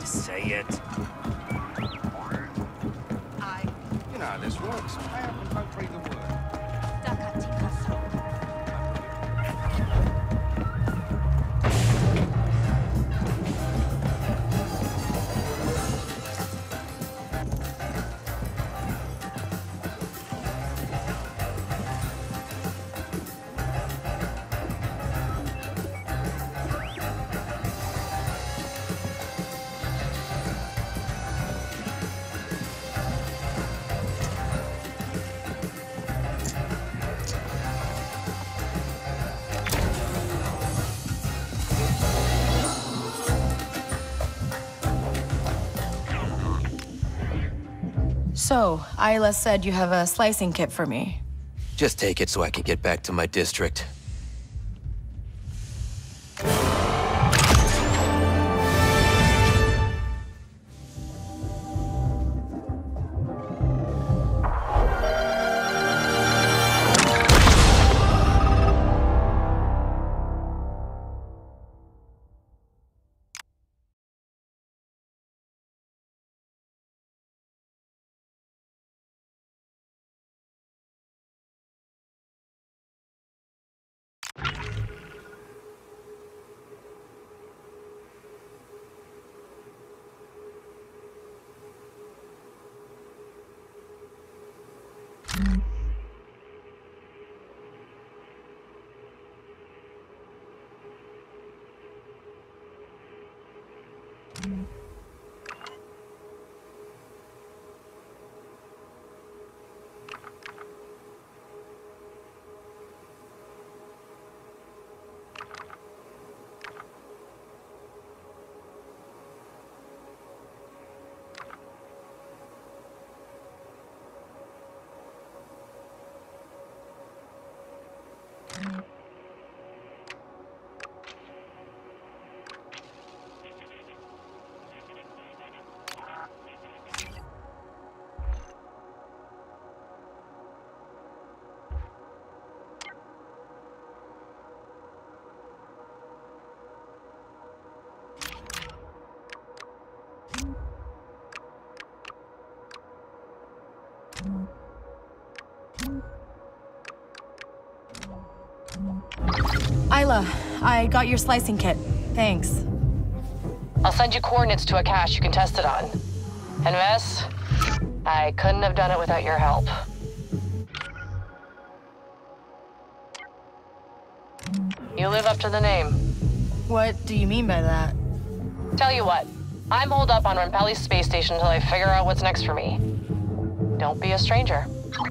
Say it. You know how this works. I happen to don't breathe a word. So, Isla said you have a slicing kit for me. Just take it so I can get back to my district. Isla, I got your slicing kit. Thanks. I'll send you coordinates to a cache you can test it on. And Vess, I couldn't have done it without your help. You live up to the name. What do you mean by that? Tell you what, I'm holed up on Rampelli's space station until I figure out what's next for me. Don't be a stranger.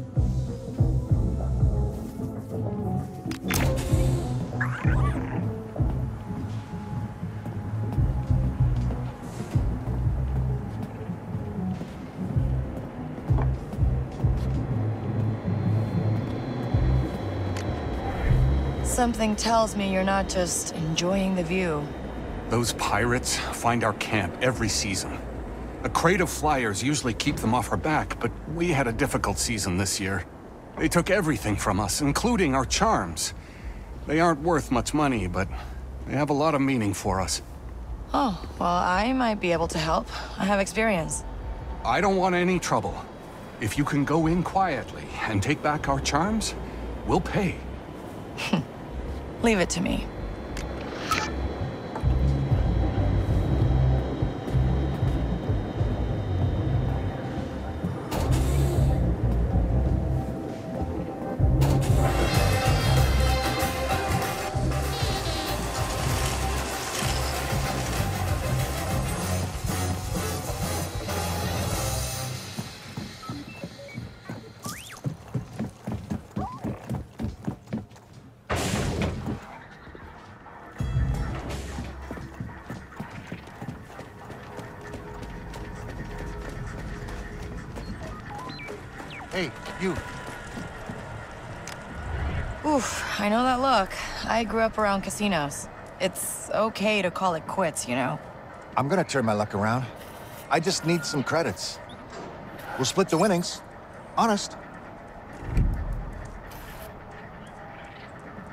Something tells me you're not just enjoying the view. Those pirates find our camp every season. A crate of flyers usually keep them off our back, but we had a difficult season this year. They took everything from us, including our charms. They aren't worth much money, but they have a lot of meaning for us. Oh, well, I might be able to help. I have experience. I don't want any trouble. If you can go in quietly and take back our charms, we'll pay. Leave it to me. Hey, you. Oof, I know that look. I grew up around casinos. It's okay to call it quits, you know? I'm gonna turn my luck around. I just need some credits. We'll split the winnings. Honest.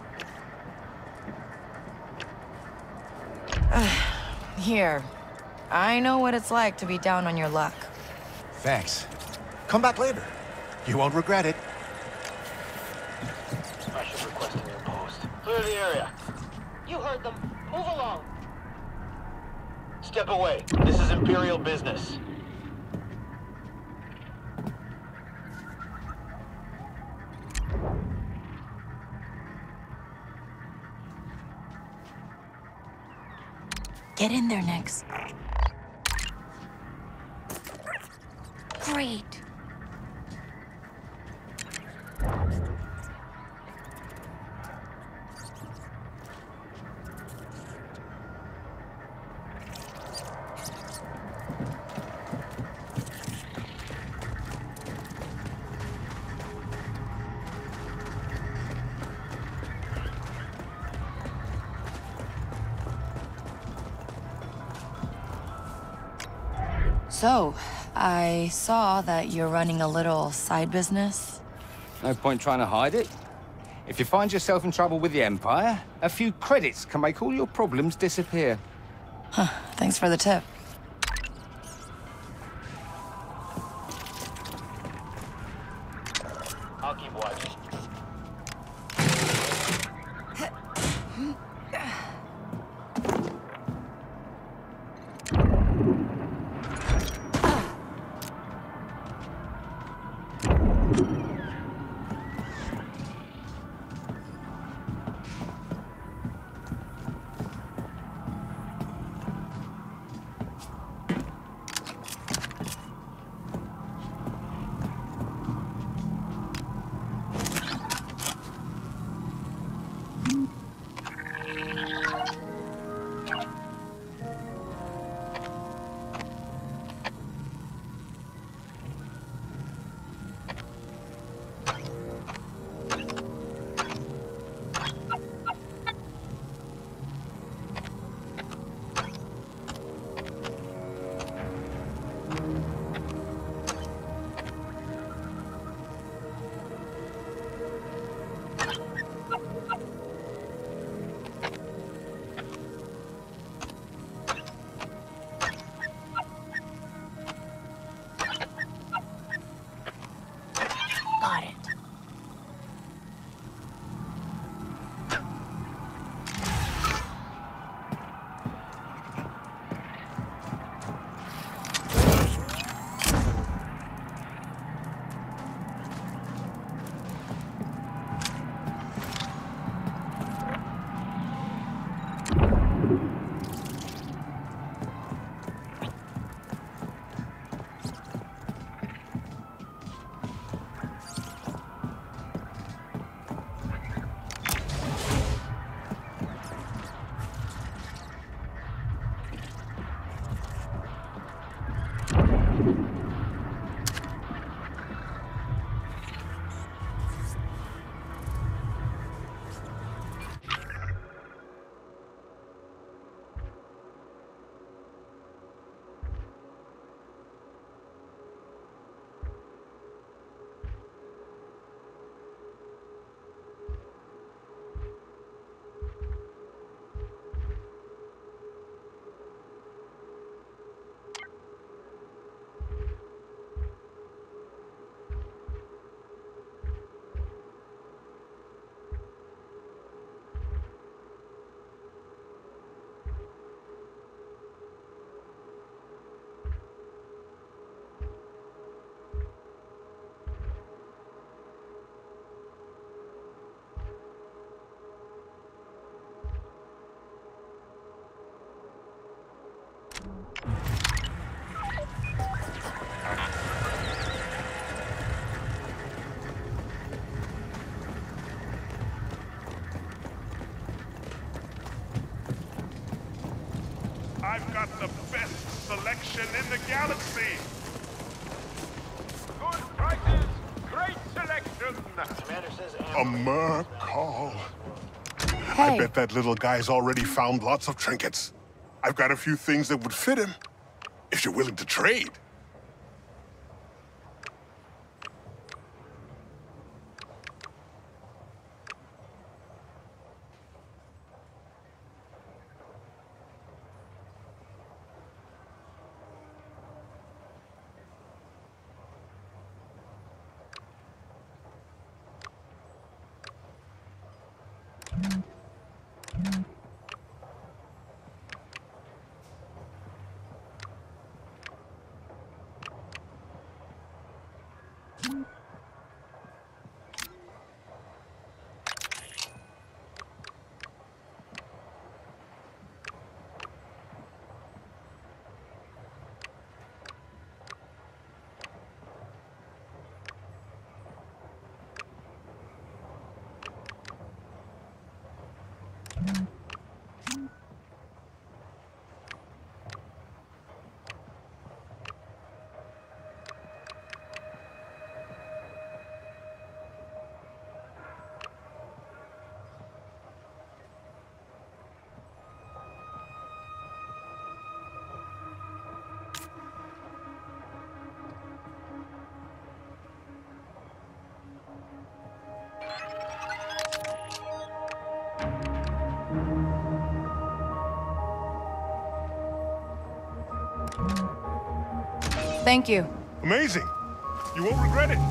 Here. I know what it's like to be down on your luck. Thanks. Come back later. You won't regret it. I should request a new post. Clear the area. You heard them. Move along. Step away. This is Imperial business. Get in there, Nix. Great. So, I saw that you're running a little side business. No point trying to hide it. If you find yourself in trouble with the Empire, a few credits can make all your problems disappear. Huh, thanks for the tip. I'll keep watching. Got it. I've got the best selection in the galaxy. Good prices, great selection. Commander says A mer call. Hey. I bet that little guy's already found lots of trinkets. I've got a few things that would fit him, if you're willing to trade. Thank you. Amazing. You won't regret it.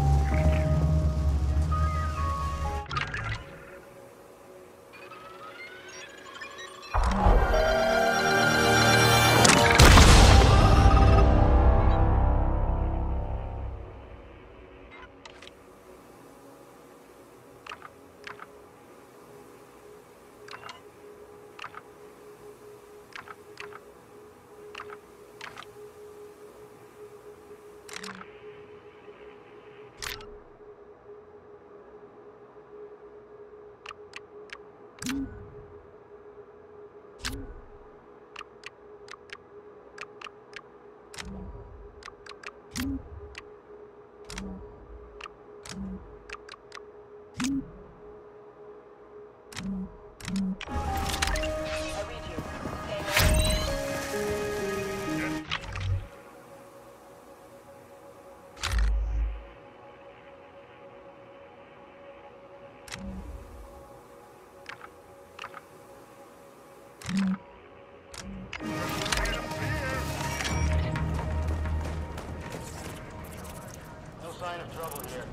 No sign of trouble here.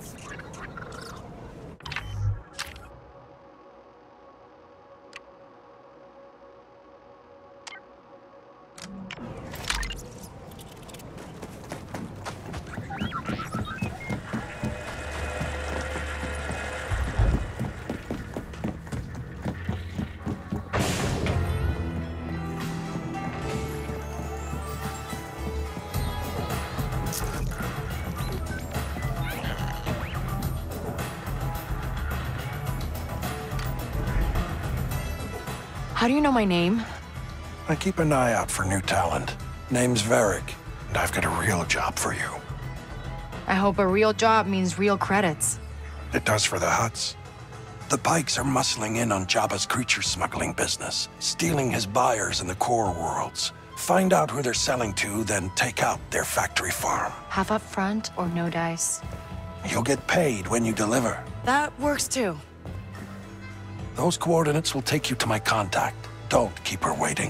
How do you know my name? I keep an eye out for new talent. Name's Varric, and I've got a real job for you. I hope a real job means real credits. It does for the Hutts. The Pikes are muscling in on Jabba's creature smuggling business, stealing his buyers in the core worlds. Find out who they're selling to, then take out their factory farm. Half up front or no dice? You'll get paid when you deliver. That works too. Those coordinates will take you to my contact. Don't keep her waiting.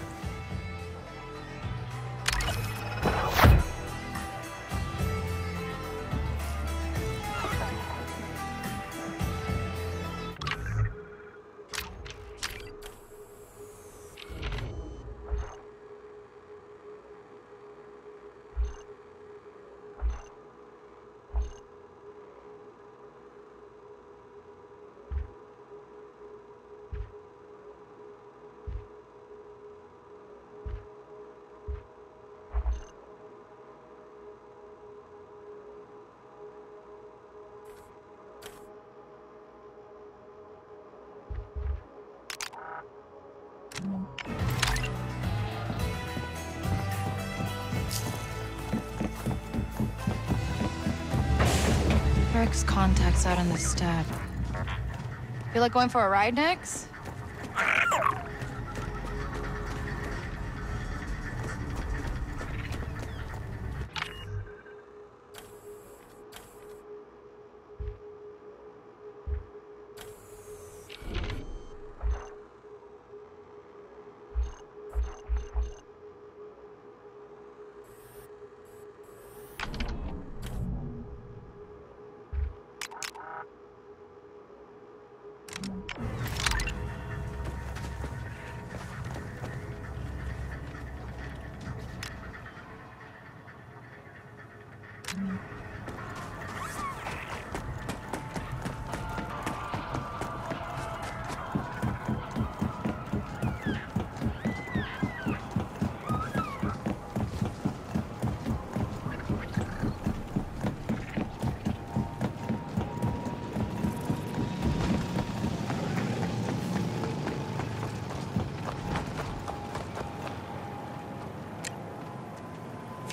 Eric's contacts out on the steppe. Feel like going for a ride next?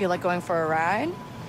Feel like going for a ride?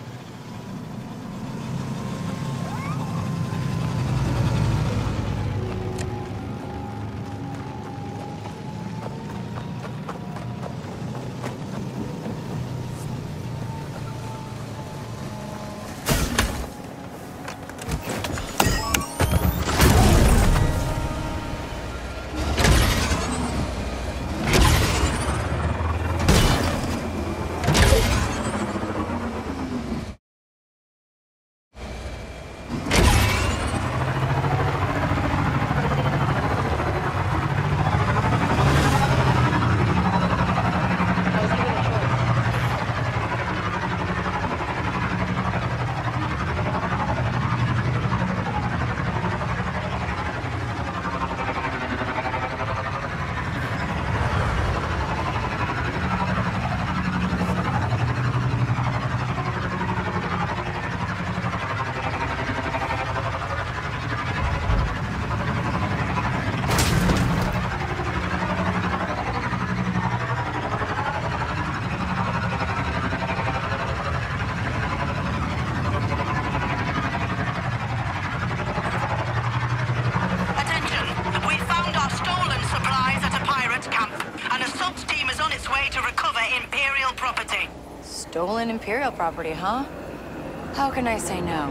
Stolen Imperial property, huh? How can I say no?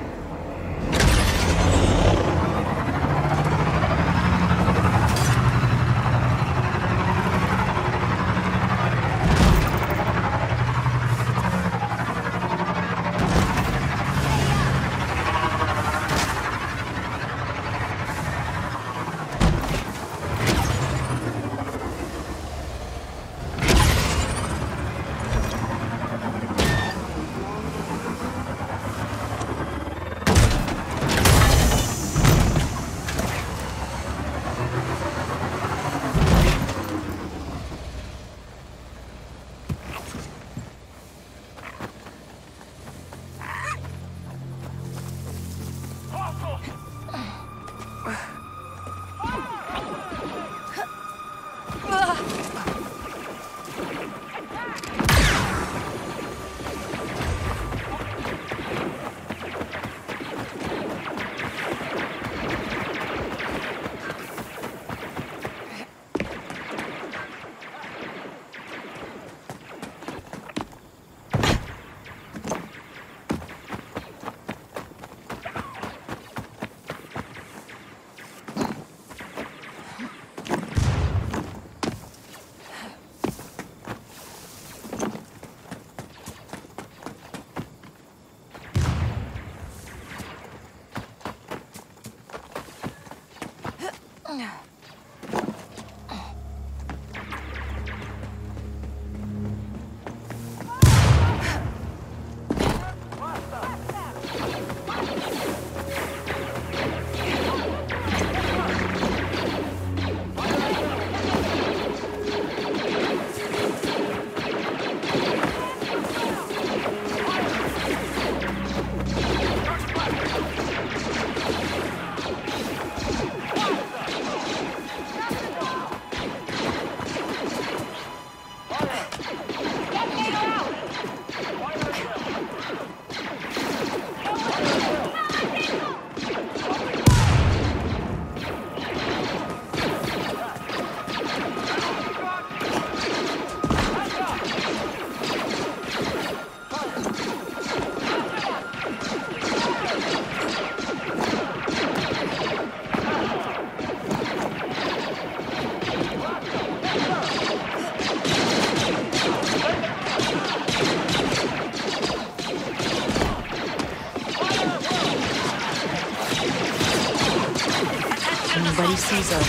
Nobody sees us.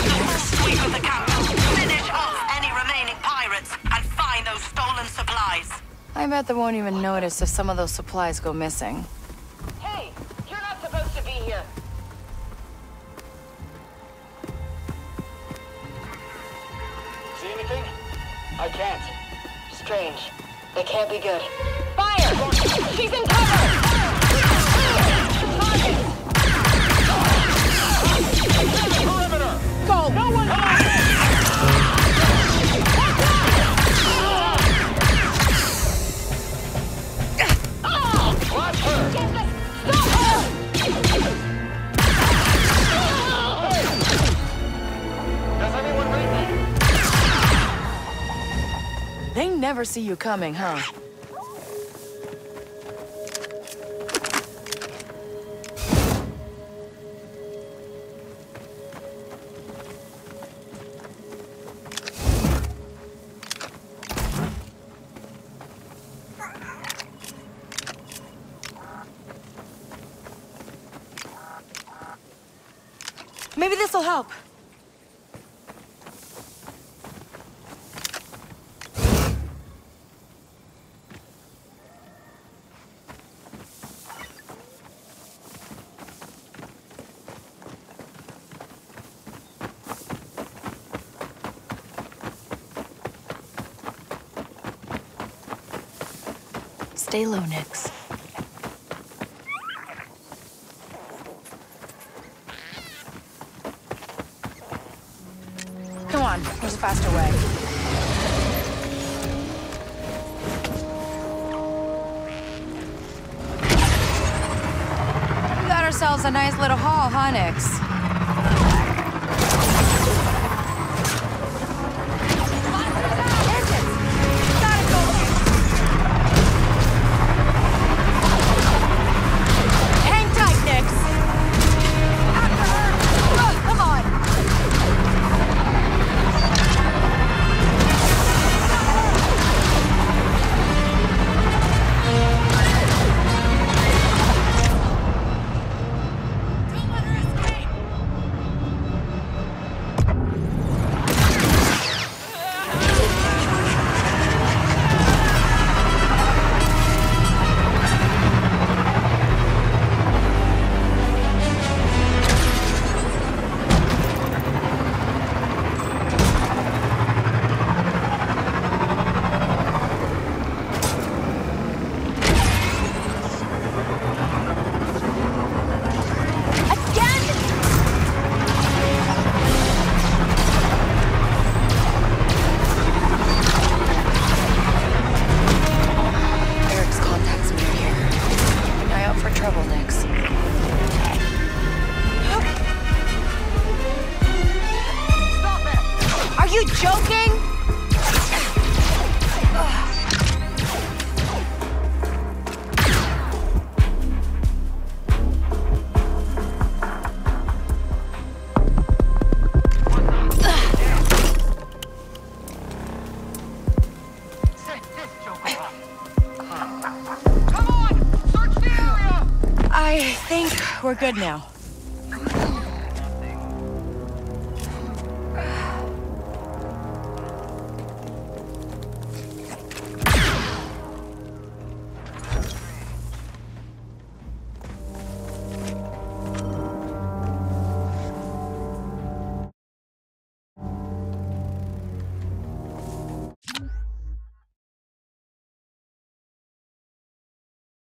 Sweep of the camp. Finish off any remaining pirates and find those stolen supplies. I bet they won't even notice if some of those supplies go missing. Hey, you're not supposed to be here. See anything? I can't. Strange. They can't be good. Fire! She's in cover! Go! No one! never see you coming, huh? Maybe this'll help. Stay low, Nix. Come on, there's a faster way. We got ourselves a nice little haul, huh, Nix? I think we're good now.